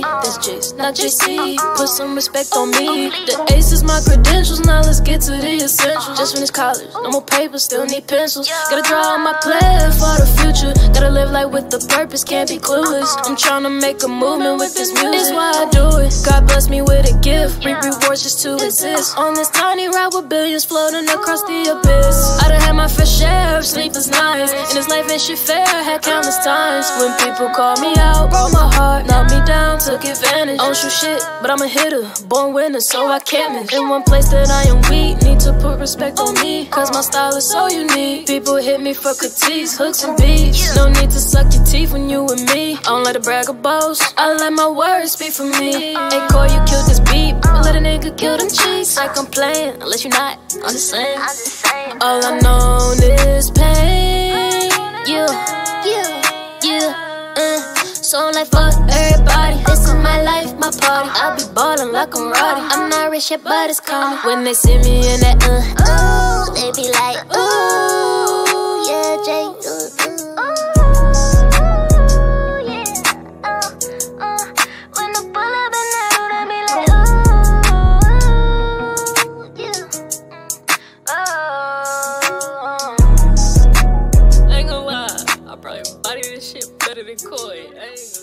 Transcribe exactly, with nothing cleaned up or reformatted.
That's Jace, not J C. Put some respect on me. The ace is my credentials, now let's get to the essentials. Just finished college, no more papers, still need pencils. Gotta draw on my plan for the future. Gotta live life with a purpose, can't be clueless. I'm tryna make a movement with this music. It's why I do it. God bless me with a gift. Reap rewards just to exist. On this tiny ride with billions floating across the abyss. I done had my fair share of sleepless nights. In this life ain't shit fair, had countless times when people call me out, broke my heart, knocked me down, took advantage. I don't shoot shit, but I'm a hitter, born winner, so I can't miss. In one place that I am weak, need to put respect on me, cause my style is so unique. People hit me for critiques, hooks and beats. No need to suck your teeth when you with me. I don't let it brag or boast, I let my words speak for me. Hey, Cole, you killed this beat, let a nigga kill them cheeks. Like I'm playing, unless you're not, I'm the same. All I know is pain. Yeah, yeah, yeah, uh. So I'm like, fuck everybody. This is my life, my party. I be ballin' like I'm Roddy. I'm not rich yet, but it's coming. When they see me in that, uh, ooh, they be like, ooh, yeah, Jay, ooh, ooh. Body this shit better than Koi.